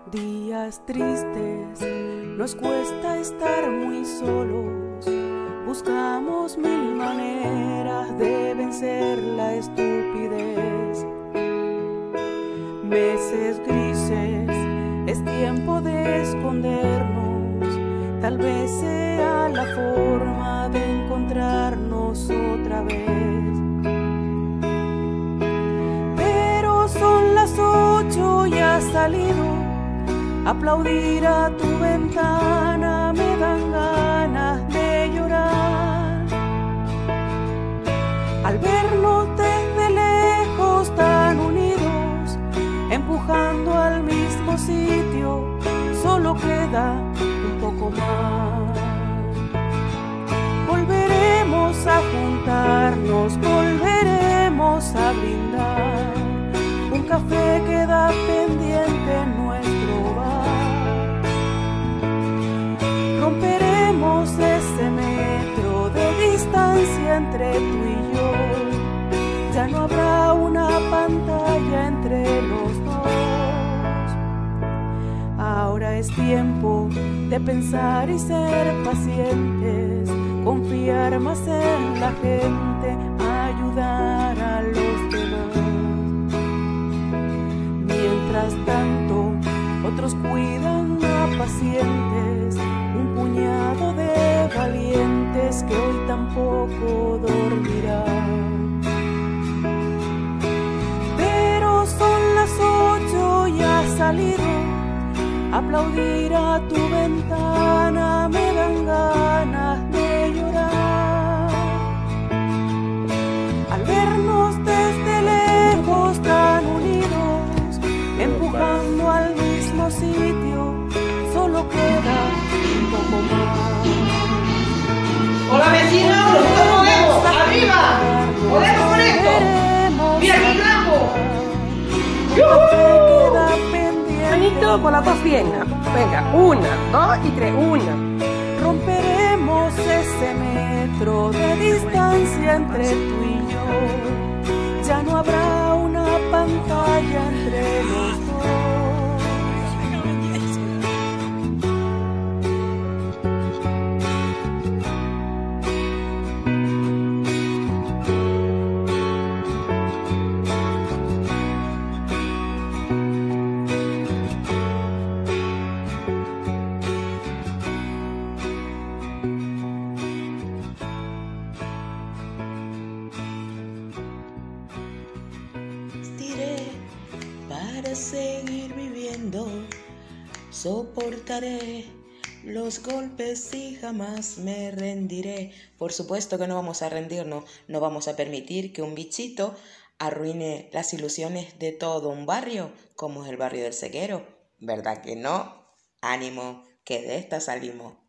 Días tristes, nos cuesta estar muy solos. Buscamos mil maneras de vencer la estupidez. Meses grises, es tiempo de escondernos. Tal vez sea la forma de encontrarnos otra vez. Pero son las 8 y has salido. Aplaudir a tu ventana me dan ganas de llorar. Al vernos desde lejos tan unidos, empujando al mismo sitio, solo queda un poco más. Volveremos a juntarnos, volveremos a brindar. Un café queda pendiente en nuestro bar. Romperemos ese metro de distancia entre tú y yo. Ya no habrá una pantalla entre los dos. Ahora es tiempo de pensar y ser pacientes, confiar más en la gente, ayudar a los demás. Mientras tanto, otros cuidan a pacientes, un puñado de valientes que hoy tampoco dormirán. Pero son las 8 y has salido. Aplaudir a tu ventana me dan ganas de llorar. Al vernos desde lejos tan unidos, empujando al mismo sitio, solo queda un poco más. ¡Hola vecinos! ¡Nosotros vemos! ¡Arriba! ¡Podemos con esto! ¡Mira mi campo! Manito con las dos piernas. Venga, 1, 2 y 3. 1. Romperemos ese metro de distancia entre tú y yo. Ya no habrá una pantalla entre los dos. Para seguir viviendo, soportaré los golpes y jamás me rendiré. Por supuesto que no vamos a rendirnos, no vamos a permitir que un bichito arruine las ilusiones de todo un barrio, como es el barrio del Ceguero. ¿Verdad que no? Ánimo, que de esta salimos.